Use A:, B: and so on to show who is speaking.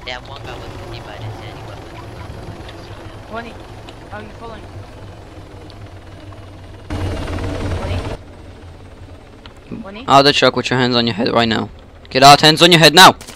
A: That one guy wasn't hit by this any weapons.
B: Winnie, how are you following? Winnie?
C: Out of the truck with your hands on your head right now. Get out, hands on your head now!